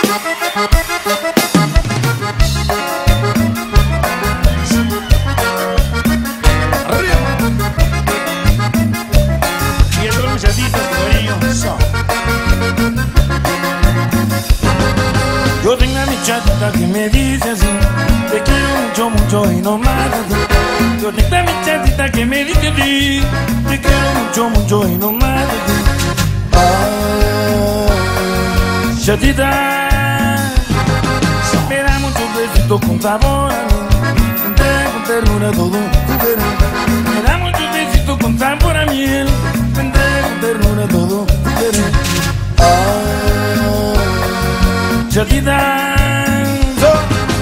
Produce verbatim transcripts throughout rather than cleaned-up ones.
Y el dron chatitas, cariño. Yo tengo a mi chatita que me dice así: te quiero mucho, mucho y no más así. Yo tengo a mi chatita que me dice así: te quiero mucho, mucho y no más así. Ah, chatita, me da muchos besitos con sabor a mí. Me entrega con ternura todo tu querer. Me da muchos besitos con sabor a miel. Me entrega con ternura todo tu querer. Ah, chatita, so.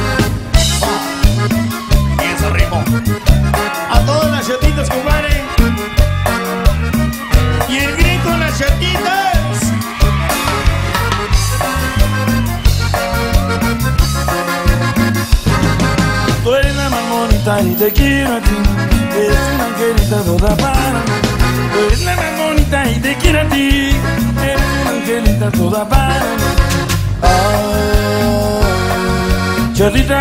Y ese ritmo A todas las chatitas, compadre. Y el grito a las chatitas. Tú eres la más bonita y te quiero a ti. Eres una angelita toda para mí. Tú eres la más bonita y te quiero a ti. Eres una angelita toda para mí. Ah, chatita,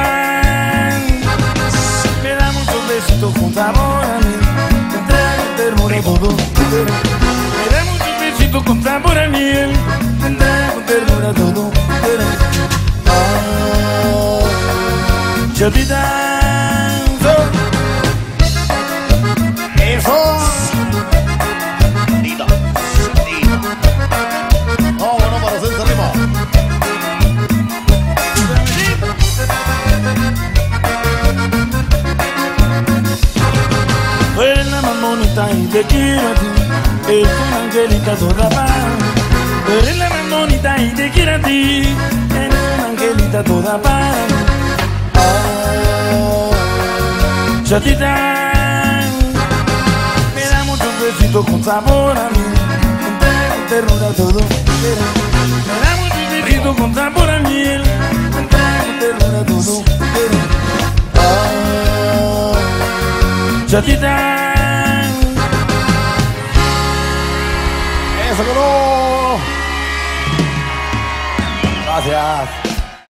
me da muchos besitos con sabor a mí. Me entrega ternura y todo tu querer. Me da muchos besitos con sabor a miel. Me entrega con ternura todo tu querer. Ah, chatita, so. Eso. Sonido, sonido. No, no para hacer ese ritmo. Tú eres la más bonita y te quiero a ti. Eres una angelita toda para mí. Tú eres la más bonita y te quiero a ti. Eres una angelita toda para mí. Ah, chatita, me da muchos besitos con sabor a mí. Me entrega con ternura todo tu querer. Me da muchos besitos con sabor a miel. Me entrega con ternura todo tu querer. Ah, chatita, Eso, no. Gracias.